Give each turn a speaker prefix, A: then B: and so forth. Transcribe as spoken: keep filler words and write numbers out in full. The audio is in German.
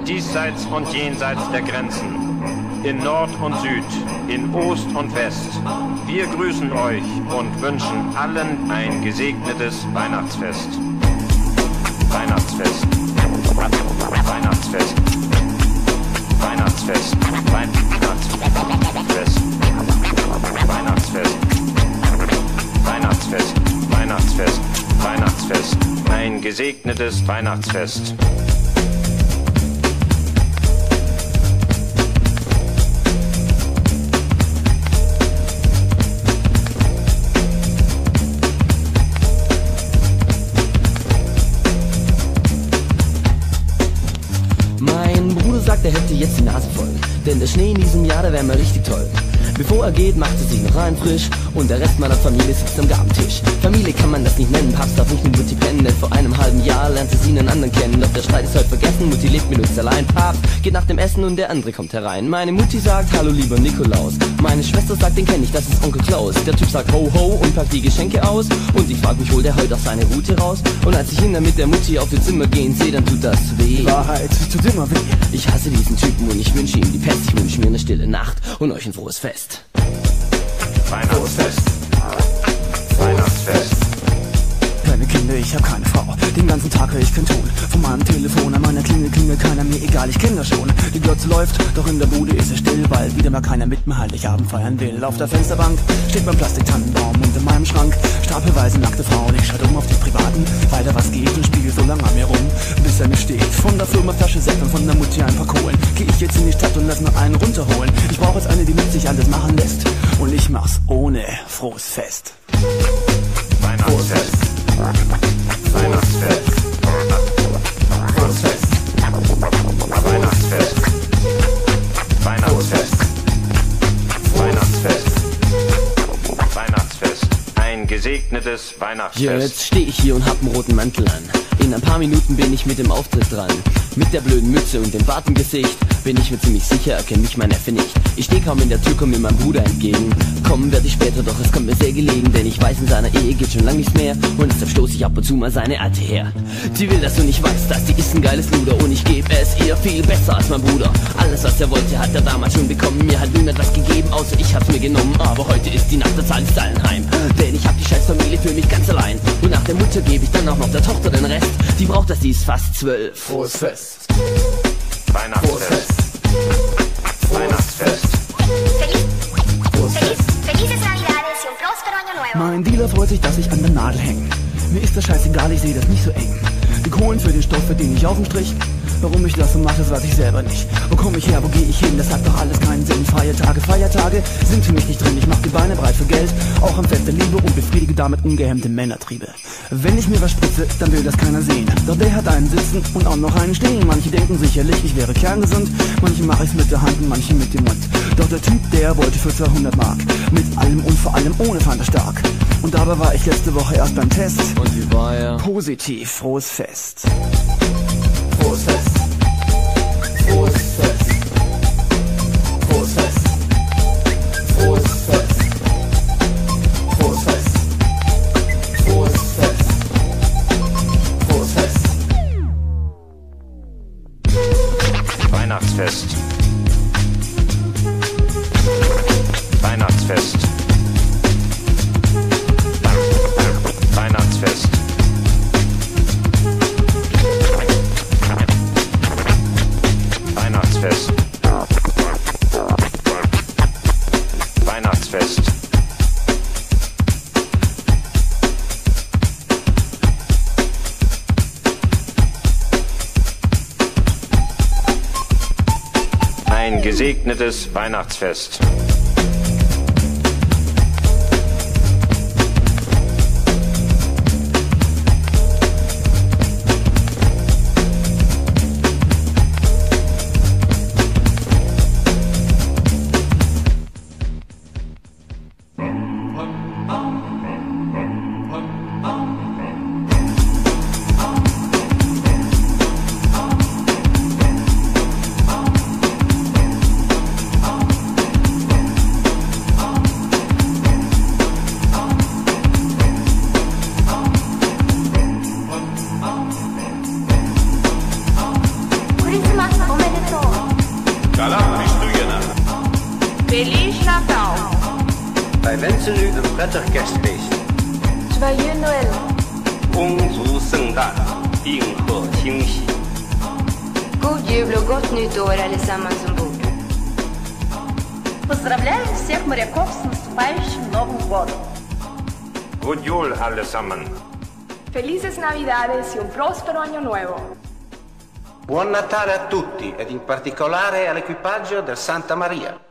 A: diesseits und jenseits der Grenzen, in Nord und Süd, in Ost und West. Wir grüßen euch und wünschen allen ein gesegnetes Weihnachtsfest. Weihnachtsfest. Weihnachtsfest. Weihnachtsfest. Weihnachtsfest. Weihnachtsfest. Weihnachtsfest. Weihnachtsfest. Weihnachtsfest. Ein gesegnetes Weihnachtsfest.
B: Mein Bruder sagt, er hätte jetzt die Nase voll, denn der Schnee in diesem Jahr, der wäre mal richtig toll. Bevor er geht, macht er sich noch rein frisch und der Rest meiner Familie sitzt am Gabentisch. Familie kann man das nicht nennen, Papst darf nicht mit Mutti pennen, denn vor einem halben Jahr lernte sie einen anderen kennen. Doch der Streit ist heute vergessen, Mutti lebt mit uns allein. Papst geht nach dem Essen und der andere kommt herein. Meine Mutti sagt, hallo lieber Nikolaus. Meine Schwester sagt, den kenn ich, das ist Onkel Klaus. Der Typ sagt ho ho und packt die Geschenke aus und ich frag mich, holt er heute auch seine Route raus? Und als ich ihn dann mit der Mutti auf ihr Zimmer gehen sehe, dann tut das weh.
C: Wahrheit tut immer weh.
B: Ich hasse diesen Typen und ich wünsche ihm die Pest. Ich wünsche mir eine stille Nacht und euch ein frohes Fest.
A: Weihnachtsfest. Weihnachtsfest.
C: Kleine Kinder, ich hab keine Frau. Den ganzen Tag hör ich kein Ton. Von meinem Telefon an meiner Klingel klingelt keiner, mir egal, ich kenn das schon. Die Glotze läuft, doch in der Bude ist es still, weil wieder mal keiner mit mir Heiligabend feiern will. Auf der Fensterbank steht mein Plastiktannenbaum und in meinem Schrank stapelweise nackte Frauen. Ich schalte um auf die privaten, weil da was geht und spiegel so lange an mir rum, bis er mir steht. Von der Firma Flasche Sekt und von der Mutti ein paar Kohlen. Geh ich jetzt in die Stadt und lass noch einen runterholen. Ich brauch jetzt eine, die mit sich alles machen lässt. Und ich mach's ohne frohes Fest.
A: Weihnachtsfest. Weihnachtsfest. Weihnachtsfest. Weihnachtsfest. Weihnachtsfest. Weihnachtsfest. Weihnachtsfest. Ein gesegnetes Weihnachtsfest.
B: Ja, jetzt stehe ich hier und hab einen roten Mantel an. In ein paar Minuten bin ich mit dem Auftritt dran. Mit der blöden Mütze und dem Bart im Gesicht bin ich mir ziemlich sicher, erkennt mich mein Neffe nicht. Ich steh kaum in der Tür, komm mir mein Bruder entgegen. Kommen werde ich später, doch es kommt mir sehr gelegen, denn ich weiß, in seiner Ehe geht schon lang nichts mehr und deshalb stoß ich ab und zu mal seine Alte her. Sie will, dass du nicht weißt, dass die ist ein geiles Luder und ich geb es ihr viel besser als mein Bruder. Alles, was er wollte, hat er damals schon bekommen. Mir hat niemand was gegeben, außer ich hab's mir genommen. Aber heute ist die Nacht, da zahl ich's allen heim, denn ich hab die scheiß Familie für mich ganz allein. Und nach der Mutter gebe ich dann auch noch der Tochter den Rest. Die braucht das, die ist fast zwölf.
C: Frohes Fest.
A: Weihnachtsfest. Weihnachtsfest.
C: Mein Dealer freut sich, dass ich an der Nadel häng. Mir ist das scheißegal, ich seh das nicht so eng. Die Kohlen für den Stoff verdiene ich auf dem Strich. Warum ich das so mache, das weiß ich selber nicht. Wo komm ich her, wo geh ich hin, das hat doch alles keinen Sinn. Feiertage, Feiertage sind für mich nicht drin. Ich mach die Beine breit für Geld, auch am Fest der Liebe und befriedige damit ungehemmte Männertriebe. Wenn ich mir was spritze, dann will das keiner sehen. Doch der hat einen sitzen und auch noch einen stehen. Manche denken sicherlich, ich wäre kerngesund. Manche mach ich's mit der Hand und manche mit dem Mund. Doch der Typ, der wollte für zweihundert Mark. Mit allem und vor allem ohne Fanta stark. Und dabei war ich letzte Woche erst beim Test.
B: Und wie war er?
C: Positiv, frohes Fest.
D: Frohes Fest. Frohes Fest. Frohes Fest. Frohes Fest. Frohes Fest. Frohes Fest. Frohes Fest.
A: Weihnachtsfest. Weihnachtsfest. Weihnachtsfest. Weihnachtsfest. Weihnachtsfest. Ein gesegnetes Weihnachtsfest.
E: Wij wensen u een prettig kerstfeest.
F: Joyeux Noël.
E: 恭祝圣诞，病贺星喜。
F: God jul och gott nytt år allesammans ombord.
G: Поздравляем всех моряков с наступающим Новым годом.
A: God jul allesammans.
H: Felices Navidades y un prospero año nuevo.
E: Buon Natale a tutti ed in particolare all'equipaggio del Santa Maria.